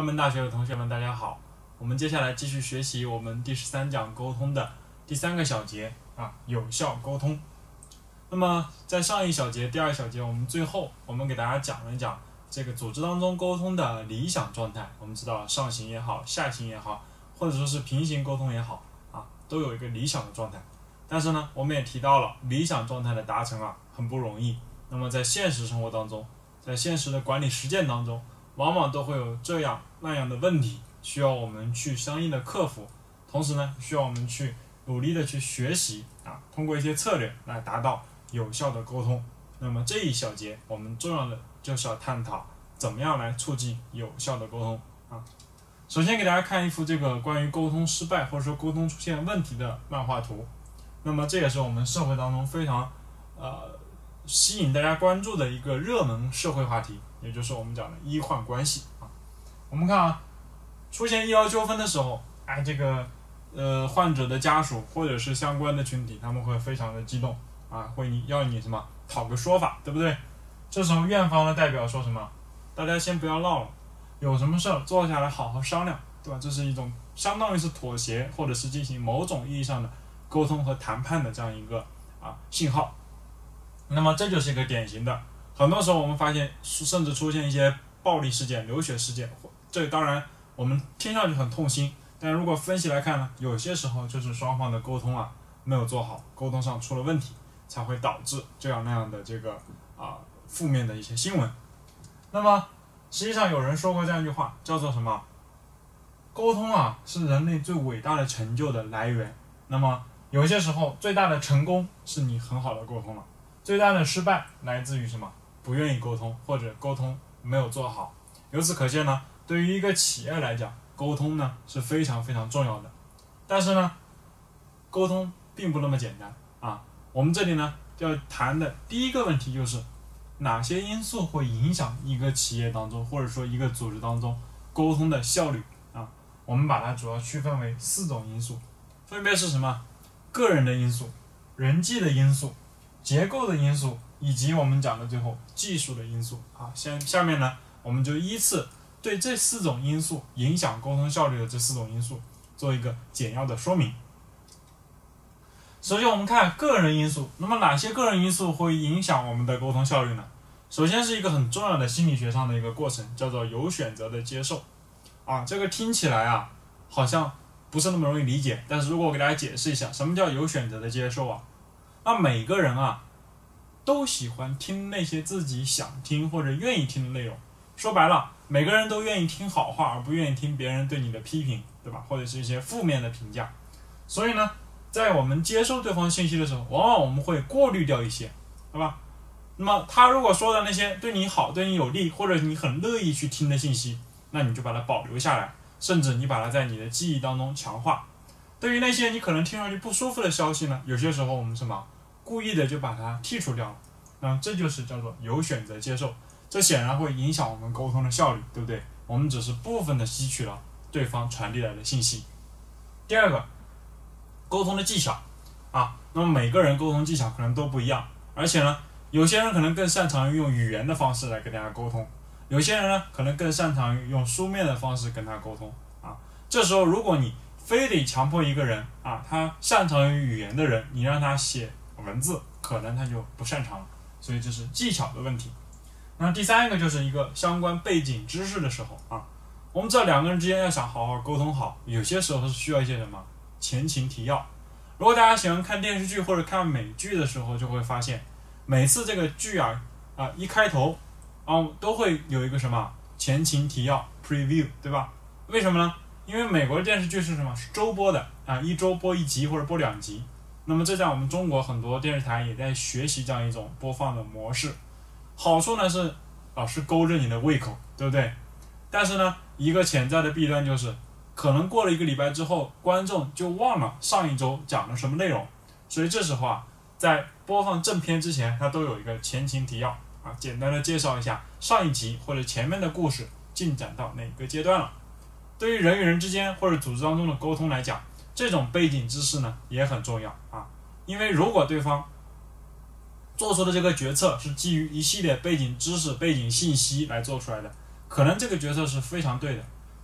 万门大学的同学们，大家好。我们接下来继续学习我们第13讲沟通的第3个小节有效沟通。那么在上一小节、第2小节，最后给大家讲了讲这个组织当中沟通的理想状态。我们知道上行也好，下行也好，或者说是平行沟通也好都有一个理想的状态。但是呢，我们也提到了理想状态的达成很不容易。那么在现实生活当中，在现实的管理实践当中，往往都会有这样那样的问题，需要我们去相应的克服。同时呢，需要我们去努力的去学习通过一些策略来达到有效的沟通。那么这一小节我们重要的就是要探讨怎么样来促进有效的沟通首先给大家看一幅这个关于沟通失败或者说沟通出现问题的漫画图。那么这也是我们社会当中非常吸引大家关注的一个热门社会话题，也就是我们讲的医患关系我们看出现医疗纠纷的时候，这个患者的家属或者是相关的群体，他们会非常的激动会要你什么讨个说法，对不对？这时候院方的代表说什么？大家先不要闹了，有什么事儿坐下来好好商量，对吧？这是一种相当于是妥协，或者是进行某种意义上的沟通和谈判的这样一个信号。那么这就是一个典型的，很多时候我们发现甚至出现一些暴力事件、流血事件，这当然我们听上去很痛心，但如果分析来看呢，有些时候就是双方的沟通没有做好，沟通上出了问题，才会导致这样那样的这个负面的一些新闻。那么实际上有人说过这样一句话，叫做什么？沟通是人类最伟大的成就的来源。那么有些时候最大的成功是你很好的沟通了，最大的失败来自于什么？不愿意沟通，或者沟通没有做好。由此可见呢，对于一个企业来讲，沟通呢是非常非常重要的。但是呢，沟通并不那么简单我们这里呢要谈的第一个问题就是哪些因素会影响一个企业当中，或者说一个组织当中沟通的效率我们把它主要区分为4种因素，分别是什么？个人的因素、人际的因素、结构的因素，以及我们讲的最后技术的因素下面呢，我们就依次对这4种因素影响沟通效率的这4种因素做一个简要的说明。首先我们看个人因素，那么哪些个人因素会影响我们的沟通效率呢？首先是一个很重要的心理学上的一个过程，叫做有选择的接受这个听起来好像不是那么容易理解，但是如果我给大家解释一下什么叫有选择的接受那每个人都喜欢听那些自己想听或者愿意听的内容。说白了，每个人都愿意听好话，而不愿意听别人对你的批评，对吧？或者是一些负面的评价。所以呢，在我们接收对方信息的时候，往往我们会过滤掉一些，对吧？那么他如果说的那些对你好、对你有利，或者你很乐意去听的信息，那你就把它保留下来，甚至你把它在你的记忆当中强化。对于那些你可能听上去不舒服的消息呢，有些时候我们故意的就把它剔除掉了。那这就是叫做有选择接受，这显然会影响我们沟通的效率，对不对？我们只是部分的吸取了对方传递来的信息。第二个，沟通的技巧那么每个人沟通技巧可能都不一样，而且呢，有些人可能更擅长于用语言的方式来跟大家沟通，有些人呢可能更擅长于用书面的方式跟他沟通这时候如果你非得强迫一个人他擅长于语言的人，你让他写文字，可能他就不擅长了。所以这是技巧的问题。那第3个就是一个相关背景知识的时候我们知道2个人之间要想好好沟通好，有些时候是需要一些什么前情提要。如果大家喜欢看电视剧或者看美剧的时候，就会发现每次这个剧一开头都会有一个什么前情提要 preview， 对吧？为什么呢？因为美国的电视剧是什么？是周播的一周播1集或者播2集。那么这在我们中国很多电视台也在学习这样一种播放的模式。好处呢是老是勾着你的胃口，对不对？但是呢，一个潜在的弊端就是可能过了1个礼拜之后，观众就忘了上一周讲了什么内容。所以这时候在播放正片之前，它都有一个前情提要简单的介绍一下上一集或者前面的故事进展到哪个阶段了。对于人与人之间或者组织当中的沟通来讲，这种背景知识呢也很重要因为如果对方做出的这个决策是基于一系列背景知识、背景信息来做出来的，可能这个决策是非常对的，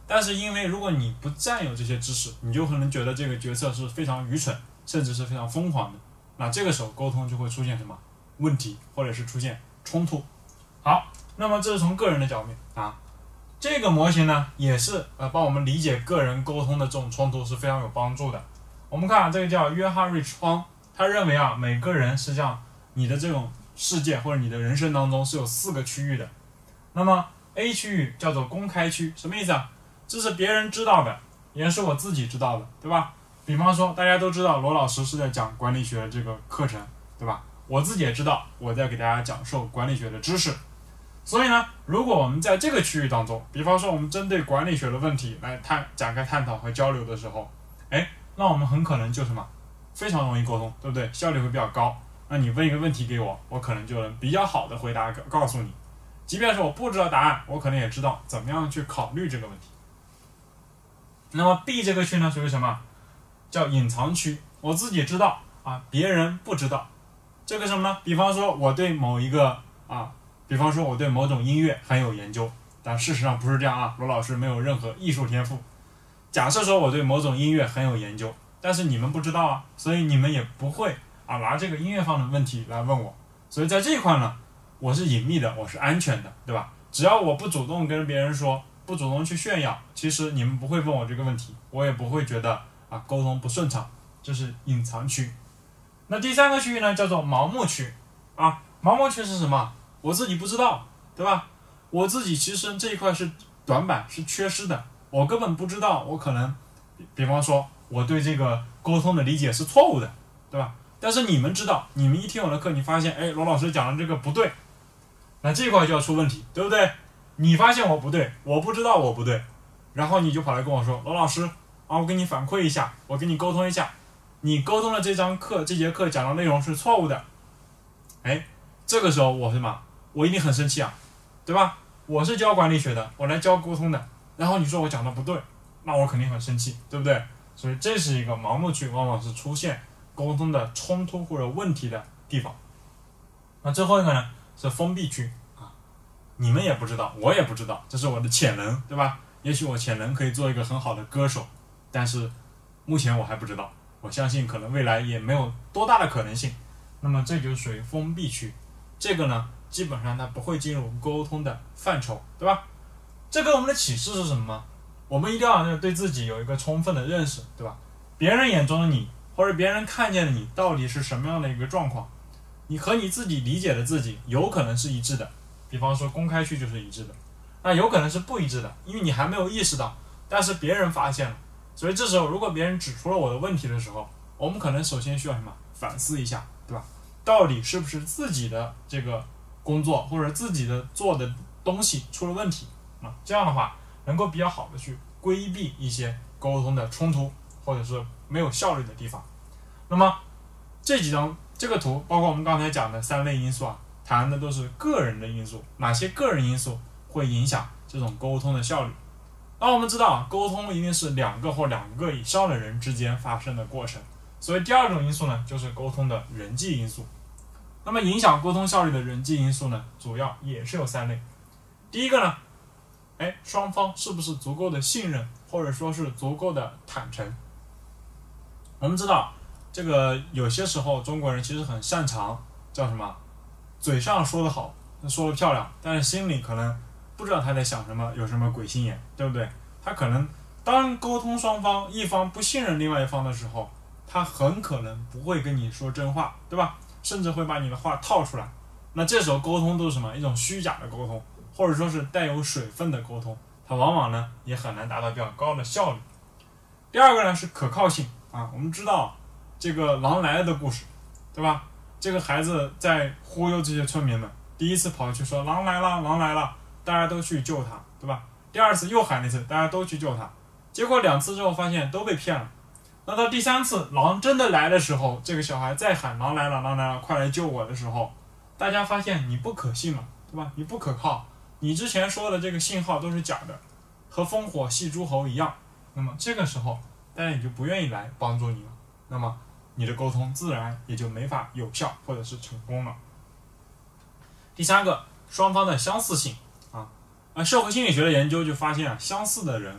但是因为如果你不占有这些知识，你就可能觉得这个决策是非常愚蠢，甚至是非常疯狂的。那这个时候沟通就会出现什么问题，或者是出现冲突。好，那么这是从个人的角面啊，这个模型呢也是帮我们理解个人沟通的这种冲突是非常有帮助的。我们看这个叫约翰·瑞奇荒，他认为每个人实际上你的这种世界或者你的人生当中是有4个区域的。那么 A 区域叫做公开区，什么意思啊？这是别人知道的，也是我自己知道的，对吧？比方说大家都知道罗老师是在讲管理学的这个课程，对吧？我自己也知道我在给大家讲授管理学的知识。所以呢，如果我们在这个区域当中，比方说我们针对管理学的问题来展开探讨和交流的时候，那我们很可能就非常容易沟通，对不对？效率会比较高。那你问一个问题给我，我可能就能比较好的回答告诉你，即便是我不知道答案，我可能也知道怎么样去考虑这个问题。那么 B 这个区呢，属于什么？叫隐藏区，我自己知道别人不知道。这个什么呢？比方说我对某一个比方说我对某种音乐很有研究，但事实上不是这样罗老师没有任何艺术天赋。假设说我对某种音乐很有研究，但是你们不知道所以你们也不会拿这个音乐方的问题来问我。所以在这一块呢，我是隐秘的，我是安全的，对吧？只要我不主动跟别人说，不主动去炫耀，其实你们不会问我这个问题，我也不会觉得沟通不顺畅，这是隐藏区。那第3个区域呢，叫做盲目区盲目区是什么？我自己不知道，对吧？我自己其实这一块是短板，是缺失的，我根本不知道，我可能比方说我对这个沟通的理解是错误的，对吧？但是你们知道，你们一听我的课，你发现罗老师讲的这个不对，那这块就要出问题，对不对？你发现我不对，我不知道我不对，然后你就跑来跟我说，罗老师我给你反馈一下，我跟你沟通一下，你沟通的这节课讲的内容是错误的。这个时候我一定很生气对吧？我是教管理学的，我来教沟通的，然后你说我讲的不对，那我肯定很生气，对不对？所以这是一个盲目区，往往是出现沟通的冲突或者问题的地方。那最后一个呢，是封闭区你们也不知道，我也不知道，这是我的潜能，对吧？也许我潜能可以做一个很好的歌手，但是目前我还不知道，我相信可能未来也没有多大的可能性。那么这就属于封闭区，这个呢基本上它不会进入沟通的范畴，对吧？这给我们的启示是什么？我们一定要对自己有一个充分的认识，对吧？别人眼中的你，或者别人看见的你，到底是什么样的一个状况？你和你自己理解的自己有可能是一致的，比方说公开区就是一致的，那有可能是不一致的，因为你还没有意识到，但是别人发现了。所以这时候如果别人指出了我的问题的时候，我们可能首先需要什么？反思一下，对吧？到底是不是自己的这个工作或者自己的做的东西出了问题这样的话能够比较好的去规避一些沟通的冲突或者是没有效率的地方。那么这个图包括我们刚才讲的3类因素谈的都是个人的因素，哪些个人因素会影响这种沟通的效率？那我们知道沟通一定是2个或2个以上的人之间发生的过程，所以第2种因素呢就是沟通的人际因素。那么影响沟通效率的人际因素呢，主要也是有3类。第一个呢，双方是不是足够的信任，或者说是足够的坦诚？我们知道这个有些时候中国人其实很擅长叫什么？嘴上说得好，说得漂亮，但是心里可能不知道他在想什么，有什么鬼心眼，对不对？他可能当沟通双方一方不信任另外一方的时候，他很可能不会跟你说真话，对吧？甚至会把你的话套出来。那这时候沟通都是什么？一种虚假的沟通，或者说是带有水分的沟通，它往往呢也很难达到比较高的效率。第2个呢是可靠性我们知道这个狼来了的故事，对吧？这个孩子在忽悠这些村民们，第一次跑去说狼来了，狼来了，大家都去救他，对吧？第2次又喊一次，大家都去救他，结果2次之后发现都被骗了。那到第3次狼真的来的时候，这个小孩再喊狼来了，狼来了，快来救我的时候，大家发现你不可信了，对吧？你不可靠，你之前说的这个信号都是假的，和烽火戏诸侯一样。那么这个时候大家也就不愿意来帮助你了，那么你的沟通自然也就没法有效或者是成功了。第3个，双方的相似性社会心理学的研究就发现相似的人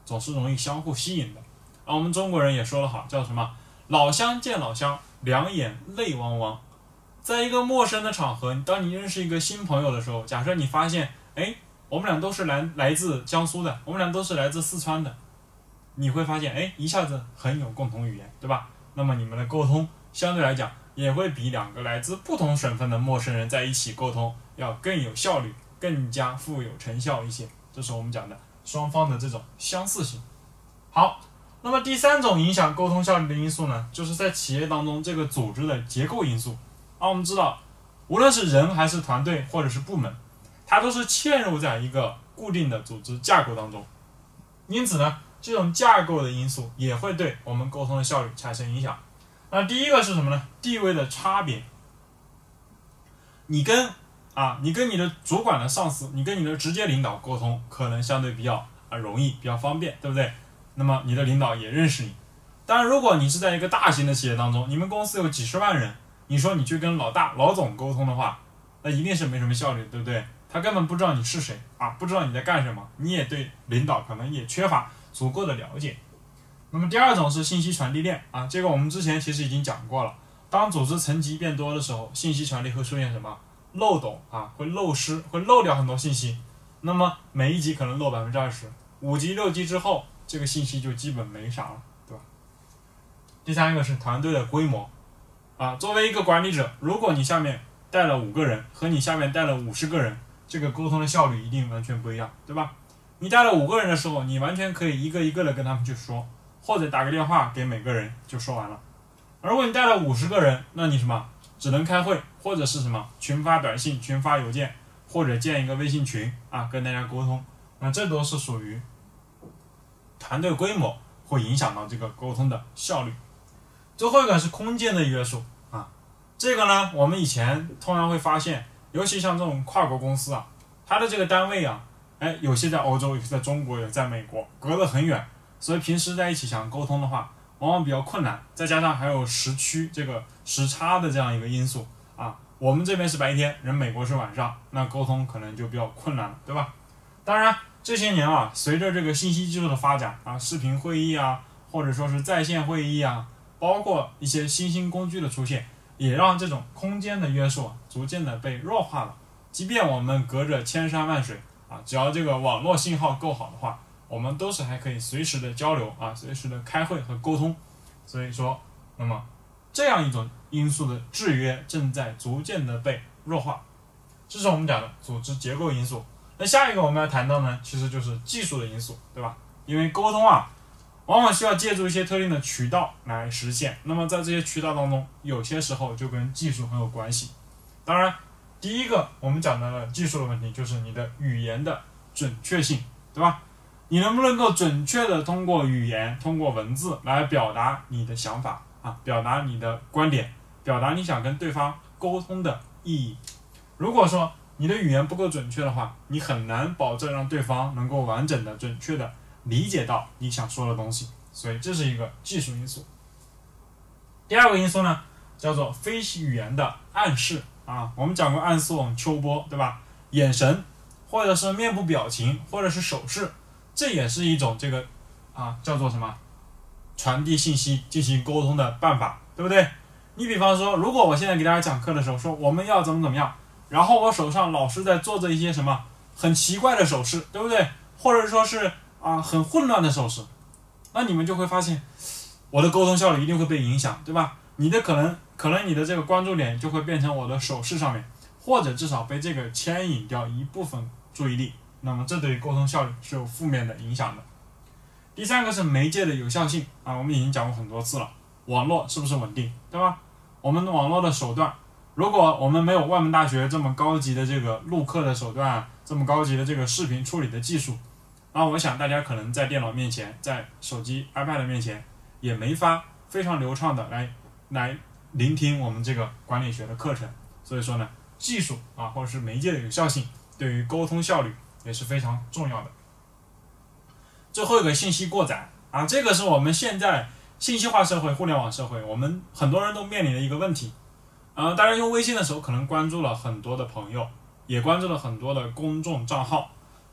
总是容易相互吸引的。我们中国人也说得好，叫什么？老乡见老乡，两眼泪汪汪。在一个陌生的场合，当你认识一个新朋友的时候，假设你发现，我们俩都是来自江苏的，我们俩都是来自四川的，你会发现，一下子很有共同语言，对吧？那么你们的沟通相对来讲，也会比两个来自不同省份的陌生人在一起沟通要更有效率，更加富有成效一些。这是我们讲的双方的这种相似性。好，那么第三种影响沟通效率的因素呢，就是在企业当中这个组织的结构因素。我们知道，无论是人还是团队或者是部门，它都是嵌入在一个固定的组织架构当中。因此呢，这种架构的因素也会对我们沟通的效率产生影响。那第一个是什么呢？地位的差别。你跟你的主管的上司，你跟你的直接领导沟通，可能相对比较容易，比较方便，对不对？那么你的领导也认识你。当然，如果你是在一个大型的企业当中，你们公司有几十万人，你说你去跟老总沟通的话，那一定是没什么效率，对不对？他根本不知道你是谁不知道你在干什么，你也对领导可能也缺乏足够的了解。那么第二种是信息传递链这个我们之前其实已经讲过了。当组织层级变多的时候，信息传递会出现什么漏斗会漏失，会漏掉很多信息。那么每一级可能漏20%，5级6级之后，这个信息就基本没啥了，对吧？第三个是团队的规模作为一个管理者，如果你下面带了5个人和你下面带了50个人，这个沟通的效率一定完全不一样，对吧？你带了5个人的时候，你完全可以一个一个的跟他们去说，或者打个电话给每个人就说完了。而如果你带了50个人，那你只能开会，或者是群发短信、群发邮件，或者建一个微信群跟大家沟通。那这都是属于团队规模会影响到这个沟通的效率。最后一个是空间的约束这个呢，我们以前通常会发现，尤其像这种跨国公司它的这个单位有些在欧洲，有些在中国，有在美国，隔得很远，所以平时在一起想沟通的话，往往比较困难。再加上还有时区这个时差的这样一个因素我们这边是白天，人美国是晚上，那沟通可能就比较困难了，对吧？当然这些年随着这个信息技术的发展视频会议或者说是在线会议包括一些新兴工具的出现，也让这种空间的约束逐渐的被弱化了。即便我们隔着千山万水只要这个网络信号够好的话，我们都是还可以随时的交流随时的开会和沟通。所以说，那么这样一种因素的制约正在逐渐的被弱化。这是我们讲的组织结构因素。那下一个我们要谈到呢，其实就是技术的因素，对吧？因为沟通往往需要借助一些特定的渠道来实现。那么在这些渠道当中，有些时候就跟技术很有关系。当然，第一个我们讲到的技术的问题就是你的语言的准确性，对吧？你能不能够准确的通过语言、通过文字来表达你的想法表达你的观点，表达你想跟对方沟通的意义。如果说你的语言不够准确的话，你很难保证让对方能够完整的、准确的理解到你想说的东西，所以这是一个技术因素。第二个因素呢，叫做非语言的暗示我们讲过暗送秋波，对吧？眼神，或者是面部表情，或者是手势，这也是一种这个叫做什么传递信息、进行沟通的办法，对不对？你比方说，如果我现在给大家讲课的时候说我们要怎么样，然后我手上老师在做着一些什么很奇怪的手势，对不对？或者说是很混乱的手势，那你们就会发现我的沟通效率一定会被影响，对吧？你的可能你的这个关注点就会变成我的手势上面，或者至少被这个牵引掉一部分注意力，那么这对于沟通效率是有负面的影响的。第三个是媒介的有效性我们已经讲过很多次了，网络是不是稳定，对吧？我们的网络的手段，如果我们没有外文大学这么高级的这个录课的手段，这么高级的这个视频处理的技术我想大家可能在电脑面前，在手机 iPad 面前也没法非常流畅的来聆听我们这个管理学的课程。所以说呢，技术或者是媒介的有效性对于沟通效率也是非常重要的。最后一个信息过载这个是我们现在信息化社会、互联网社会，我们很多人都面临的一个问题大家用微信的时候可能关注了很多的朋友，也关注了很多的公众账号，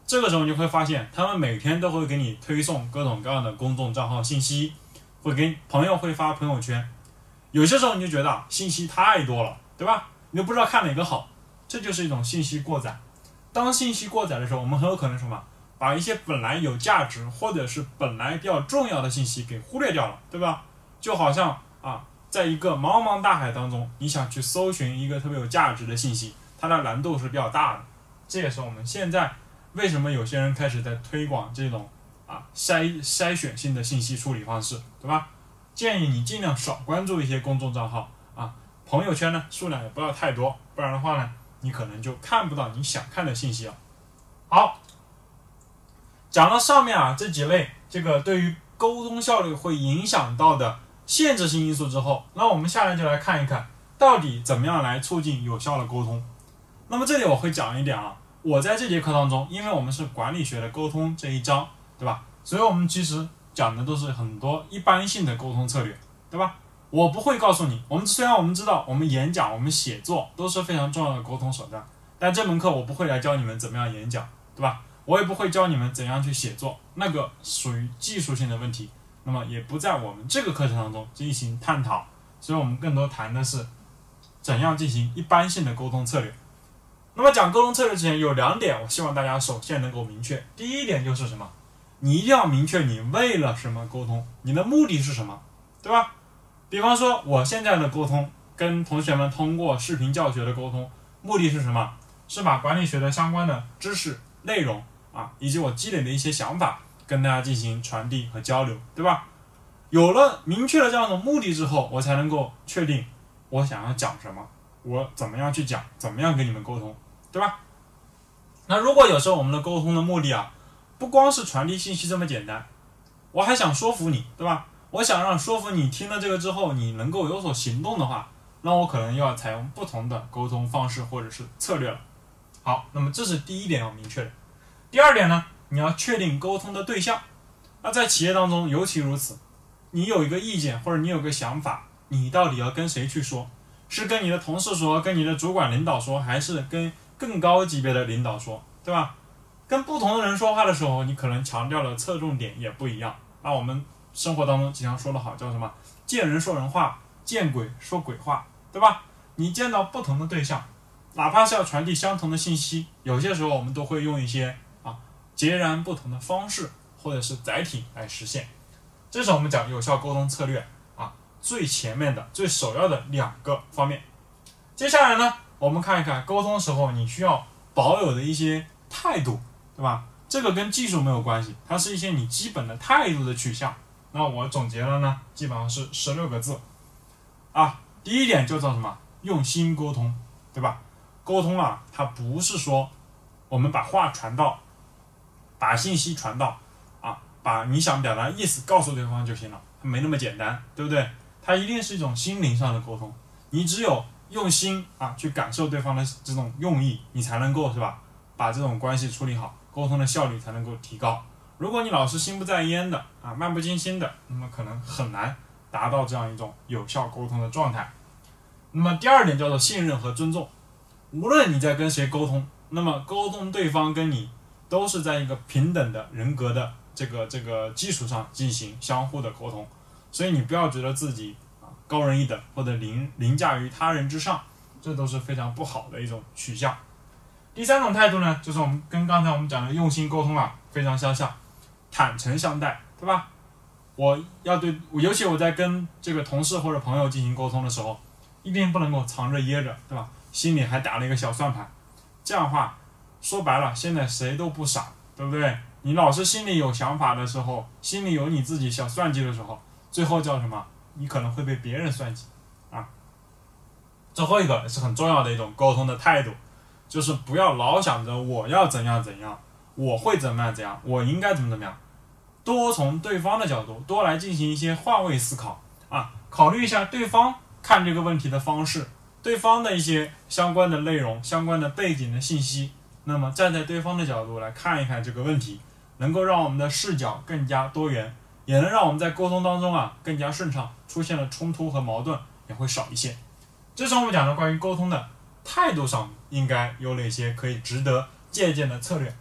这个时候你就会发现，他们每天都会给你推送各种各样的公众账号信息，会给朋友会发朋友圈。有些时候你就觉得信息太多了，对吧？你都不知道看哪个好，这就是一种信息过载。当信息过载的时候，我们很有可能什么？把一些本来有价值或者是本来比较重要的信息给忽略掉了，对吧？就好像在一个茫茫大海当中，你想去搜寻一个特别有价值的信息，它的难度是比较大的。这也是我们现在为什么有些人开始在推广这种筛选性的信息处理方式，对吧？建议你尽量少关注一些公众账号朋友圈呢数量也不要太多，不然的话呢，你可能就看不到你想看的信息了。好，讲到上面这几类这个对于沟通效率会影响到的限制性因素之后，那我们下来就来看一看到底怎么样来促进有效的沟通。那么这里我会讲一点我在这节课当中，因为我们是管理学的沟通这一章，对吧？所以我们其实讲的都是很多一般性的沟通策略，对吧？我不会告诉你，虽然我们知道我们演讲、我们写作都是非常重要的沟通手段，但这门课我不会来教你们怎么样演讲，对吧？我也不会教你们怎样去写作，那个属于技术性的问题，那么也不在我们这个课程当中进行探讨，所以我们更多谈的是怎样进行一般性的沟通策略。那么讲沟通策略之前有2点，我希望大家首先能够明确。第一点就是什么？你一定要明确你为了什么沟通，你的目的是什么，对吧？比方说我现在的沟通，跟同学们通过视频教学的沟通，目的是什么？是把管理学的相关的知识内容以及我积累的一些想法跟大家进行传递和交流，对吧？有了明确了这样的目的之后，我才能够确定我想要讲什么，我怎么样去讲，怎么样跟你们沟通，对吧？那如果有时候我们的沟通的目的不光是传递信息这么简单，我还想说服你，对吧？我想让说服你听了这个之后你能够有所行动的话，那我可能要采用不同的沟通方式或者是策略了。好，那么这是第一点要明确的。第二点呢，你要确定沟通的对象。那在企业当中尤其如此，你有一个意见或者你有个想法，你到底要跟谁去说？是跟你的同事说，跟你的主管领导说，还是跟更高级别的领导说，对吧？跟不同的人说话的时候，你可能强调的侧重点也不一样。那我们生活当中经常说的好，叫什么？见人说人话，见鬼说鬼话，对吧？你见到不同的对象，哪怕是要传递相同的信息，有些时候我们都会用一些截然不同的方式或者是载体来实现。这是我们讲有效沟通策略最前面的最首要的2个方面。接下来呢，我们看一看沟通时候你需要保有的一些态度，对吧？这个跟技术没有关系，它是一些你基本的态度的取向。那我总结了呢，基本上是16个字第一点就叫什么？用心沟通，对吧？沟通它不是说我们把话传到，把信息传到把你想表达的意思告诉对方就行了，没那么简单，对不对？它一定是一种心灵上的沟通，你只有用心去感受对方的这种用意，你才能够是吧，把这种关系处理好，沟通的效率才能够提高。如果你老是心不在焉的漫不经心的，那么可能很难达到这样一种有效沟通的状态。那么第2点叫做信任和尊重。无论你在跟谁沟通，那么沟通对方跟你都是在一个平等的人格的这个基础上进行相互的沟通，所以你不要觉得自己高人一等或者凌驾于他人之上，这都是非常不好的一种取向。第3种态度呢，就是我们跟刚才我们讲的用心沟通非常相像，坦诚相待，对吧？尤其我在跟这个同事或者朋友进行沟通的时候，一定不能够藏着掖着，对吧？心里还打了一个小算盘，这样的话说白了，现在谁都不傻，对不对？你老是心里有想法的时候，心里有你自己小算计的时候，最后叫什么？你可能会被别人算计最后一个是很重要的一种沟通的态度，就是不要老想着我要怎样怎样，我会怎么样怎样，我应该怎么样，多从对方的角度多来进行一些换位思考考虑一下对方看这个问题的方式，对方的一些相关的内容，相关的背景的信息，那么站在对方的角度来看一看这个问题，能够让我们的视角更加多元，也能让我们在沟通当中更加顺畅，出现了冲突和矛盾也会少一些。这是我们讲的关于沟通的态度上应该有哪些可以值得借鉴的策略。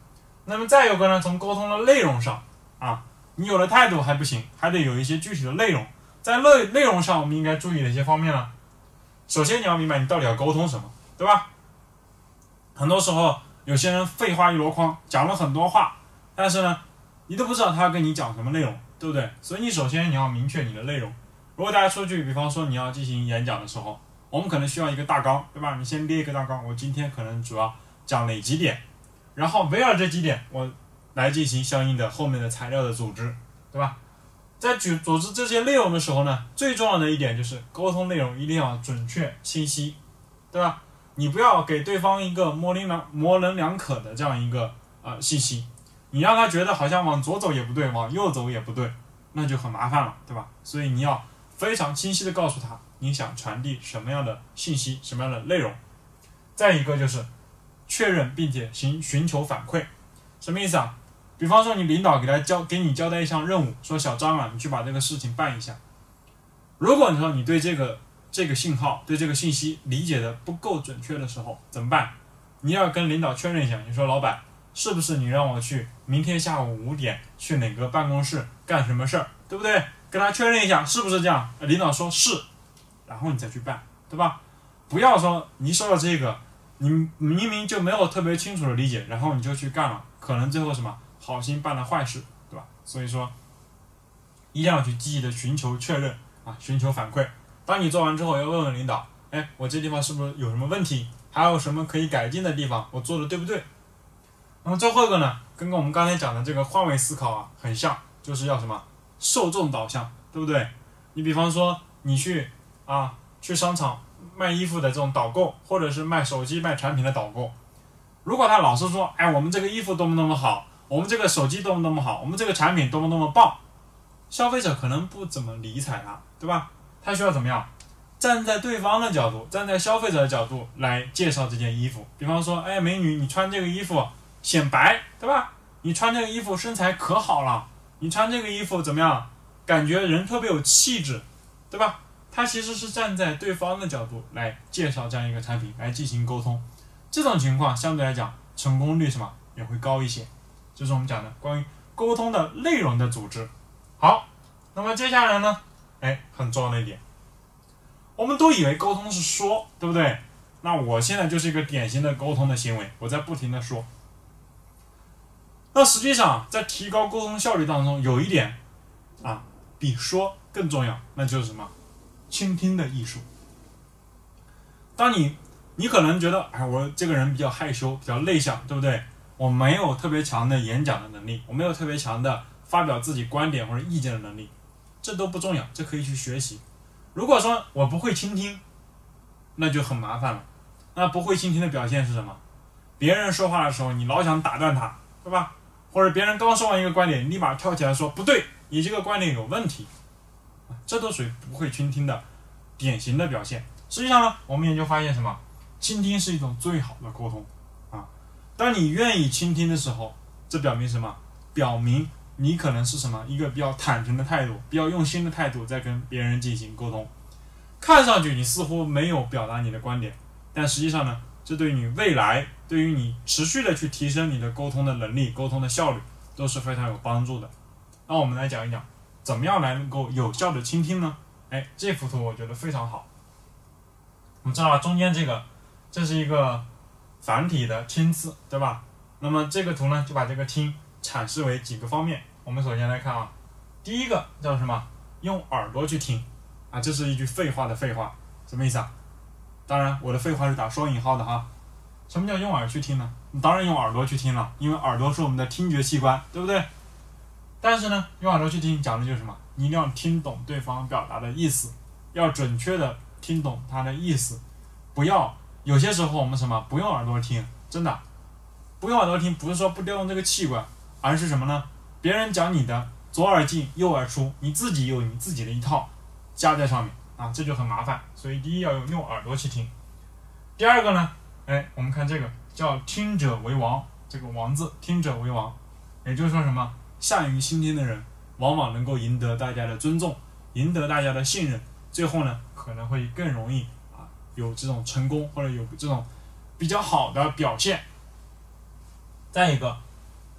那么再有个呢，从沟通的内容上啊，你有了态度还不行，还得有一些具体的内容。在内容上，我们应该注意哪些方面呢？首先你要明白你到底要沟通什么，对吧？很多时候有些人废话一箩筐，讲了很多话，但是呢，你都不知道他要跟你讲什么内容，对不对？所以你首先你要明确你的内容。如果大家出去，比方说你要进行演讲的时候，我们可能需要一个大纲，对吧？你先列一个大纲，我今天可能主要讲哪几点，然后围绕这几点，我来进行相应的后面的材料的组织，对吧？在组织这些内容的时候呢，最重要的一点就是沟通内容一定要准确清晰，对吧？你不要给对方一个模棱两可的这样一个信息，你让他觉得好像往左走也不对，往右走也不对，那就很麻烦了，对吧？所以你要非常清晰的告诉他你想传递什么样的信息，什么样的内容。再一个就是确认并且寻求反馈，什么意思啊？比方说你领导给你交代一项任务，说小张啊，你去把这个事情办一下。如果你说你对这个信号，对这个信息理解的不够准确的时候，怎么办？你要跟领导确认一下，你说老板，是不是你让我去明天下午5点去哪个办公室干什么事儿，对不对？跟他确认一下是不是这样，领导说是，然后你再去办，对吧？不要说你一收到这个，你明明就没有特别清楚的理解，然后你就去干了，可能最后什么好心办了坏事，对吧？所以说一定要去积极的寻求确认啊，寻求反馈。当你做完之后，要问问领导，哎，我这地方是不是有什么问题，还有什么可以改进的地方，我做的对不对？那么最后一个呢，跟我们刚才讲的这个换位思考啊很像，就是要什么受众导向，对不对？你比方说你去商场卖衣服的这种导购，或者是卖手机卖产品的导购，如果他老是说，哎，我们这个衣服多么多么好，我们这个手机多么多么好，我们这个产品多么多么棒，消费者可能不怎么理睬他，对吧？他需要怎么样？站在对方的角度，站在消费者的角度来介绍这件衣服。比方说，哎，美女，你穿这个衣服显白，对吧？你穿这个衣服身材可好了，你穿这个衣服怎么样？感觉人特别有气质，对吧？他其实是站在对方的角度来介绍这样一个产品，来进行沟通。这种情况相对来讲成功率也会高一些。这是我们讲的关于沟通的内容的组织。好，那么接下来呢，很重要的一点，我们都以为沟通是说，对不对？那我现在就是一个典型的沟通的行为，我在不停的说。那实际上在提高沟通效率当中，有一点比说更重要，那就是什么？倾听的艺术。当你可能觉得，我这个人比较害羞，比较内向，对不对？我没有特别强的演讲的能力，我没有特别强的发表自己观点或者意见的能力，这都不重要，这可以去学习。如果说我不会倾听，那就很麻烦了。那不会倾听的表现是什么？别人说话的时候，你老想打断他，对吧？或者别人刚说完一个观点，你立马跳起来说不对，你这个观点有问题，这都属于不会倾听的典型的表现。实际上呢，我们研究发现什么？倾听是一种最好的沟通啊！当你愿意倾听的时候，这表明什么？表明你可能是什么？一个比较坦诚的态度，比较用心的态度，在跟别人进行沟通。看上去你似乎没有表达你的观点，但实际上呢，这对于你未来，对于你持续的去提升你的沟通的能力、沟通的效率，都是非常有帮助的。那我们来讲一讲，怎么样来能够有效的倾听呢？这幅图我觉得非常好。我们知道中间这是一个繁体的听字，对吧？那么这个图呢，就把这个听阐释为几个方面。我们首先来看第一个叫什么？用耳朵去听这是一句废话的废话，什么意思啊？当然我的废话是打双引号的哈。什么叫用耳去听呢？你当然用耳朵去听了，因为耳朵是我们的听觉器官，对不对？但是呢，用耳朵去听讲的就是什么？你一定要听懂对方表达的意思，要准确的听懂他的意思，不要有些时候我们不用耳朵听，真的不用耳朵听，不是说不调用这个器官，而是什么呢？别人讲你的左耳进右耳出，你自己有你自己的一套加在上面这就很麻烦。所以第一要用耳朵去听。第二个呢，我们看这个叫听者为王，这个王字听者为王，也就是说什么？善于倾听的人往往能够赢得大家的尊重，赢得大家的信任，最后呢可能会更容易有这种成功，或者有这种比较好的表现。再一个，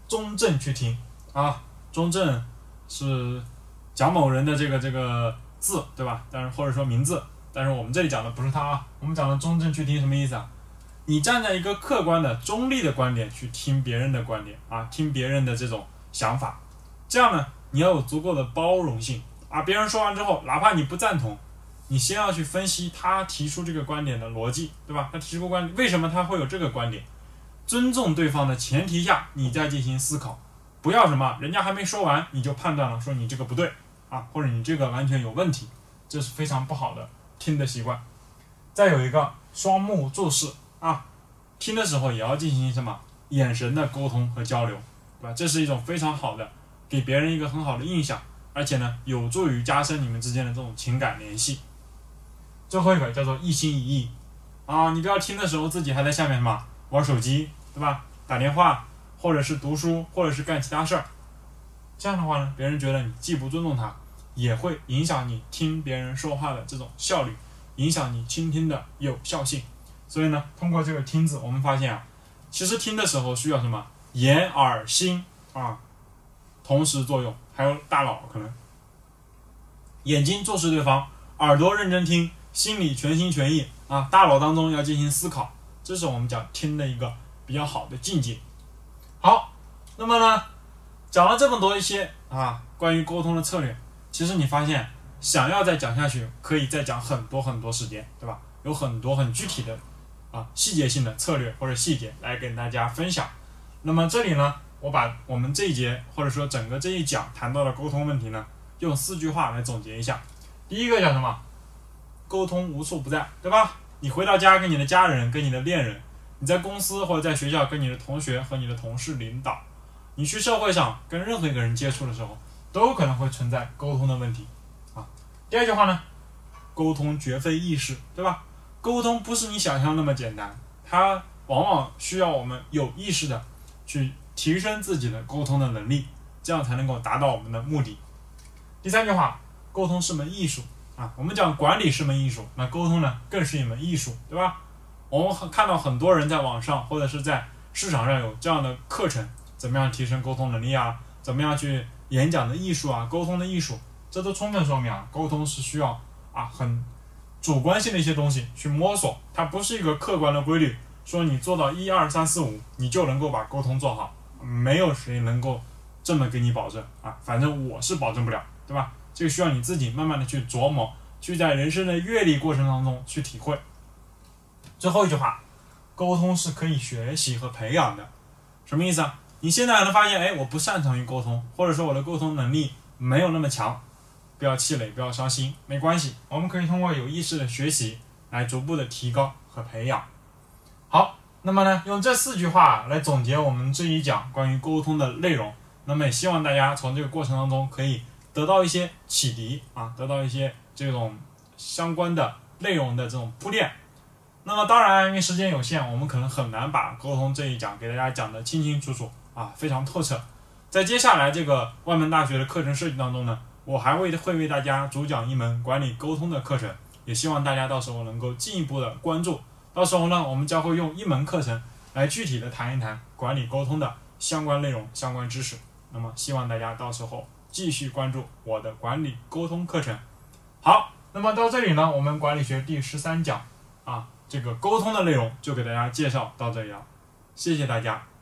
中正去听啊。中正是蒋某人的这个字，对吧？但是或者说名字，但是我们这里讲的不是他啊，我们讲的中正去听什么意思啊？你站在一个客观的、中立的观点去听别人的观点啊，听别人的这种想法，这样呢，你要有足够的包容性啊。别人说完之后，哪怕你不赞同，你先要去分析他提出这个观点的逻辑，对吧？他提出观点，为什么他会有这个观点？尊重对方的前提下，你再进行思考，不要什么人家还没说完你就判断了，说你这个不对啊，或者你这个完全有问题，这是非常不好的听的习惯。再有一个双目注视啊，听的时候也要进行什么眼神的沟通和交流，对吧？这是一种非常好的给别人一个很好的印象，而且呢有助于加深你们之间的这种情感联系。最后一个叫做一心一意啊，你不要听的时候自己还在下面什么玩手机，对吧？打电话，或者是读书，或者是干其他事儿。这样的话呢，别人觉得你既不尊重他，也会影响你听别人说话的这种效率，影响你倾听的有效性。所以呢，通过这个听字，我们发现啊，其实听的时候需要什么眼耳心啊同时作用，还有大脑可能眼睛注视对方，耳朵认真听，心里全心全意啊，大脑当中要进行思考，这是我们讲听的一个比较好的境界。好，那么呢，讲了这么多一些啊关于沟通的策略，其实你发现想要再讲下去，可以再讲很多很多时间，对吧？有很多很具体的细节性的策略或者细节来跟大家分享。那么这里呢，我把我们这一节或者说整个这一讲谈到的沟通问题呢，用4句话来总结一下。第一个叫什么？沟通无处不在，对吧？你回到家跟你的家人、跟你的恋人，你在公司或者在学校跟你的同学和你的同事、领导，你去社会上跟任何一个人接触的时候，都有可能会存在沟通的问题啊。第二句话呢，沟通绝非易事，对吧？沟通不是你想象那么简单，它往往需要我们有意识的去提升自己的沟通的能力，这样才能够达到我们的目的。第三句话，沟通是门艺术啊。我们讲管理是门艺术，那沟通呢更是一门艺术，对吧？我们看到很多人在网上或者是在市场上有这样的课程，怎么样提升沟通能力啊？怎么样去演讲的艺术啊？沟通的艺术，这都充分说明啊，沟通是需要很主观性的一些东西去摸索，它不是一个客观的规律，说你做到1、2、3、4、5，你就能够把沟通做好，没有谁能够这么给你保证啊，反正我是保证不了，对吧？这个需要你自己慢慢的去琢磨，去在人生的阅历过程当中去体会。最后一句话，沟通是可以学习和培养的，什么意思啊？你现在可能发现，我不擅长于沟通，或者说我的沟通能力没有那么强，不要气馁，不要伤心，没关系，我们可以通过有意识的学习来逐步的提高和培养。好，那么呢，用这4句话来总结我们这一讲关于沟通的内容。那么也希望大家从这个过程当中可以得到一些启迪啊，得到一些这种相关的内容的这种铺垫。那么当然，因为时间有限，我们可能很难把沟通这一讲给大家讲得清清楚楚非常透彻。在接下来这个万门大学的课程设计当中呢，我还会为大家主讲一门管理沟通的课程，也希望大家到时候能够进一步的关注。到时候呢，我们将会用一门课程来具体的谈一谈管理沟通的相关内容、相关知识。那么希望大家到时候继续关注我的管理沟通课程。好，那么到这里呢，我们管理学第13讲这个沟通的内容就给大家介绍到这里了，谢谢大家。